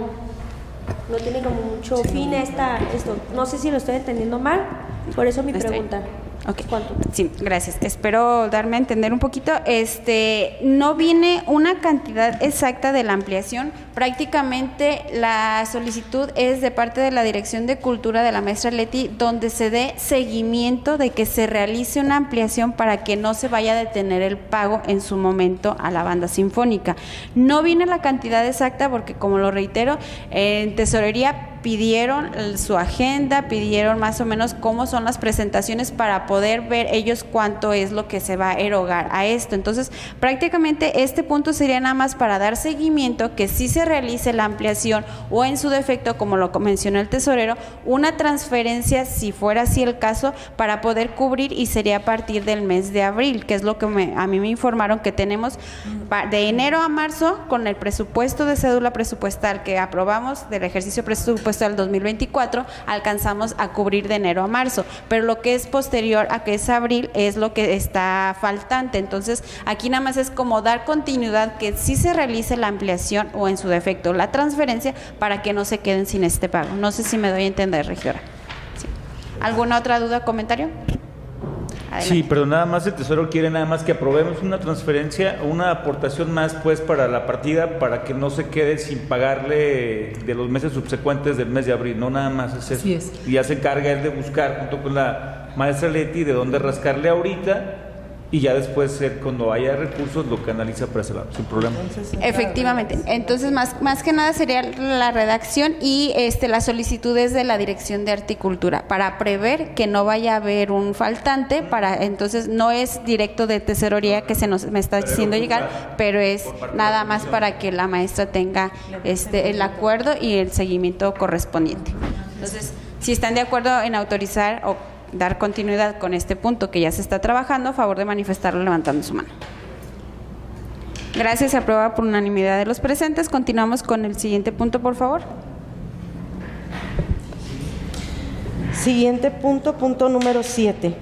E: no tiene como mucho sí. fin esta, esto. No sé si lo estoy entendiendo mal, por eso mi pregunta.
A: Okay. ¿Cuánto? Sí, gracias. Espero darme a entender un poquito. Este, no viene una cantidad exacta de la ampliación. Prácticamente la solicitud es de parte de la Dirección de Cultura de la maestra Leti, donde se dé seguimiento de que se realice una ampliación para que no se vaya a detener el pago en su momento a la banda sinfónica. No viene la cantidad exacta porque, como lo reitero, en Tesorería pidieron su agenda, pidieron más o menos cómo son las presentaciones para poder ver ellos cuánto es lo que se va a erogar a esto. Entonces, prácticamente este punto sería nada más para dar seguimiento, que sí se realice la ampliación, o en su defecto, como lo mencionó el tesorero, una transferencia, si fuera así el caso, para poder cubrir, y sería a partir del mes de abril, que es lo que me, a mí me informaron que tenemos de enero a marzo con el presupuesto de cédula presupuestal que aprobamos del ejercicio presupuestal presupuesto del dos mil veinticuatro, alcanzamos a cubrir de enero a marzo, pero lo que es posterior a que es abril es lo que está faltante. Entonces aquí nada más es como dar continuidad, que sí se realice la ampliación o en su defecto la transferencia, para que no se queden sin este pago. No sé si me doy a entender, regidora. Sí. ¿Alguna otra duda, comentario? Adelante.
C: Sí, pero nada más el Tesoro quiere nada más que aprobemos una transferencia, una aportación más pues para la partida, para que no se quede sin pagarle de los meses subsecuentes del mes de abril, no nada más es eso.
F: Así es.
C: Y ya se encarga él de buscar junto con la maestra Leti de dónde rascarle ahorita, y ya después él, cuando haya recursos, lo canaliza para ese lado, sin problema.
A: Efectivamente. Entonces, más, más que nada sería la redacción y este las solicitudes de la Dirección de Articultura para prever que no vaya a haber un faltante, para entonces no es directo de tesorería que se nos me está haciendo llegar, pero es nada más para que la maestra tenga este el acuerdo y el seguimiento correspondiente. Entonces, si están de acuerdo en autorizar o dar continuidad con este punto que ya se está trabajando, a favor de manifestarlo levantando su mano. Gracias, se aprueba por unanimidad de los presentes. Continuamos con el siguiente punto, por favor.
B: Siguiente punto, punto número siete.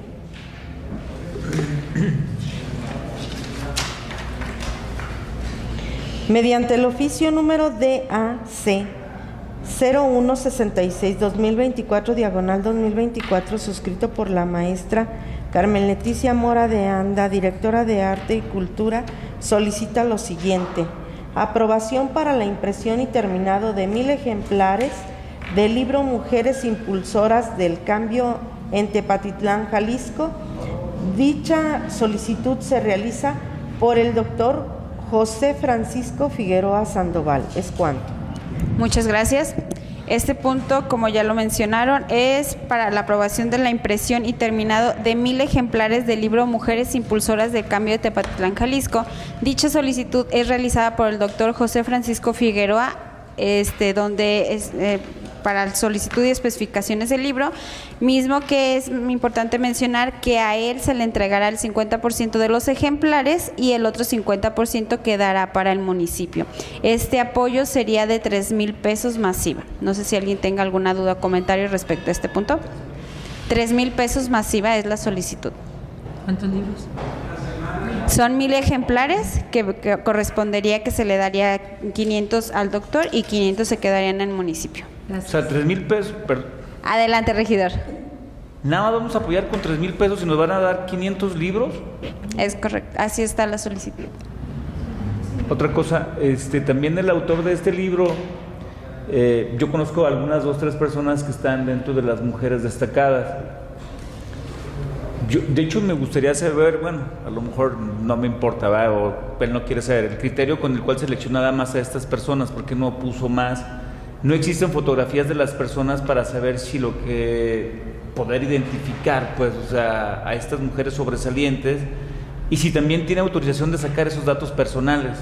B: Mediante el oficio número D A C cero uno sesenta y seis guión dos mil veinticuatro, diagonal dos mil veinticuatro, suscrito por la maestra Carmen Leticia Mora de Anda, directora de Arte y Cultura, solicita lo siguiente: aprobación para la impresión y terminado de mil ejemplares del libro Mujeres Impulsoras del Cambio en Tepatitlán, Jalisco. Dicha solicitud se realiza por el doctor José Francisco Figueroa Sandoval. ¿Es cuánto?
A: Muchas gracias. Este punto, como ya lo mencionaron, es para la aprobación de la impresión y terminado de mil ejemplares del libro Mujeres Impulsoras del Cambio de Tepatitlán, Jalisco. Dicha solicitud es realizada por el doctor José Francisco Figueroa, este, donde es eh, para solicitud y especificaciones del libro, mismo que es importante mencionar que a él se le entregará el cincuenta por ciento de los ejemplares y el otro cincuenta por ciento quedará para el municipio. Este apoyo sería de tres mil pesos masiva. No sé si alguien tenga alguna duda o comentario respecto a este punto. Tres mil pesos masiva es la solicitud.
F: ¿Cuántos libros?
A: Son mil ejemplares que, que correspondería que se le daría quinientos al doctor y quinientos se quedarían en el municipio.
C: O sea, tres mil pesos, perdón.
A: Adelante, regidor.
C: Nada más vamos a apoyar con tres mil pesos y nos van a dar quinientos libros.
A: Es correcto, así está la solicitud.
C: Otra cosa, este, también el autor de este libro, eh, yo conozco a algunas dos, tres personas que están dentro de las mujeres destacadas. Yo, de hecho, me gustaría saber, bueno, a lo mejor no me importa, ¿verdad? O él no quiere saber el criterio con el cual selecciona nada más a estas personas, ¿por qué no puso más? No existen fotografías de las personas para saber si lo que poder identificar, pues, o sea, a estas mujeres sobresalientes, y si también tiene autorización de sacar esos datos personales.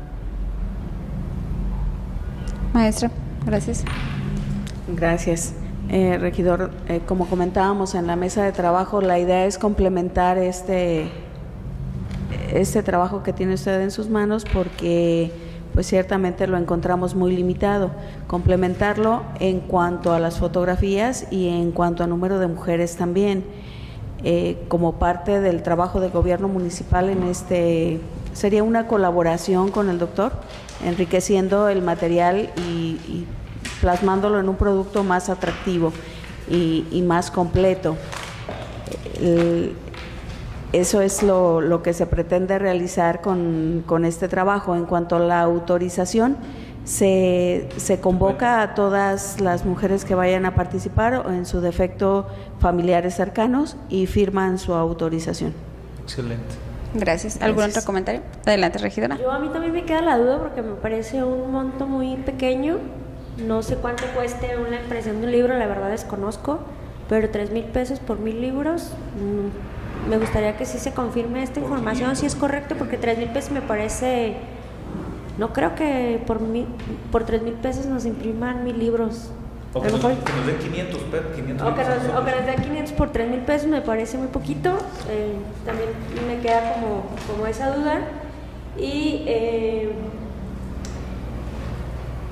A: Maestra, gracias.
D: Gracias. Eh, regidor, eh, como comentábamos en la mesa de trabajo, la idea es complementar este, este trabajo que tiene usted en sus manos, porque pues ciertamente lo encontramos muy limitado. Complementarlo en cuanto a las fotografías y en cuanto a número de mujeres también, eh, como parte del trabajo de gobierno municipal en este, sería una colaboración con el doctor, enriqueciendo el material y, y plasmándolo en un producto más atractivo y, y más completo. El, Eso es lo, lo que se pretende realizar con, con este trabajo. En cuanto a la autorización, se, se convoca a todas las mujeres que vayan a participar, o en su defecto familiares cercanos, y firman su autorización.
C: Excelente.
A: Gracias. ¿Algún Gracias. otro comentario? Adelante, regidora.
E: Yo, a mí también me queda la duda porque me parece un monto muy pequeño. No sé cuánto cueste una impresión de un libro, la verdad desconozco, pero tres mil pesos por mil libros... Mmm. Me gustaría que sí se confirme esta información, si es correcto, porque tres mil pesos me parece, no creo que por mil, por tres mil pesos nos impriman mil libros.
C: O que, nos, que nos den quinientos, quinientos
E: o que nos, o que nos den quinientos por tres mil pesos me parece muy poquito. Eh, también me queda como, como esa duda. Y eh,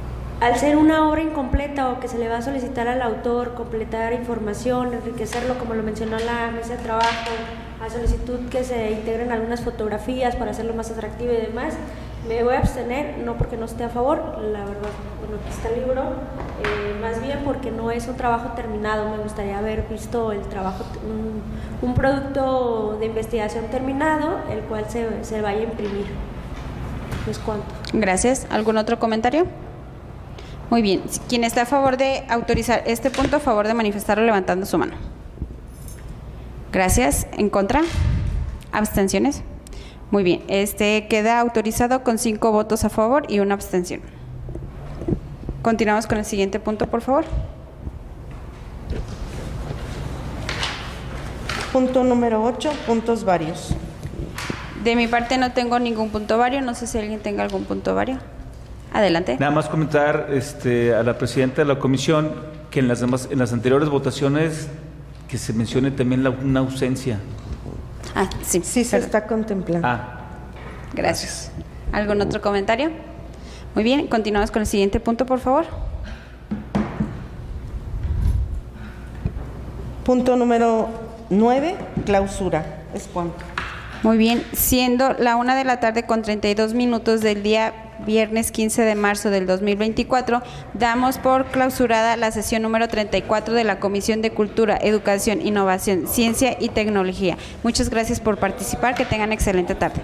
E: al ser una obra incompleta o que se le va a solicitar al autor completar información, enriquecerlo, como lo mencionó la mesa de trabajo, a solicitud que se integren algunas fotografías para hacerlo más atractivo y demás, me voy a abstener, no porque no esté a favor, la verdad, bueno, aquí está el libro, eh, más bien porque no es un trabajo terminado, me gustaría haber visto el trabajo, un, un producto de investigación terminado, el cual se, se vaya a imprimir. ¿Es cuánto?
A: Gracias. ¿Algún otro comentario? Muy bien. Quien está a favor de autorizar este punto, a favor de manifestarlo levantando su mano. Gracias. ¿En contra? ¿Abstenciones? Muy bien. Este queda autorizado con cinco votos a favor y una abstención. Continuamos con el siguiente punto, por favor.
B: Punto número ocho, puntos varios.
A: De mi parte no tengo ningún punto vario. No sé si alguien tenga algún punto vario. Adelante.
C: Nada más comentar este, a la presidenta de la comisión que en las demás, en las anteriores votaciones que se mencione también la, una ausencia.
A: Ah, sí.
B: Sí, se
A: perdón.
B: está contemplando.
C: Ah,
A: Gracias. ¿Algún otro comentario? Muy bien, continuamos con el siguiente punto, por favor.
B: Punto número nueve, clausura. ¿Es cuánto?
A: Muy bien, siendo la una de la tarde con treinta y dos minutos del día viernes quince de marzo del dos mil veinticuatro, damos por clausurada la sesión número treinta y cuatro de la Comisión de Cultura, Educación, Innovación, Ciencia y Tecnología. Muchas gracias por participar, que tengan excelente tarde.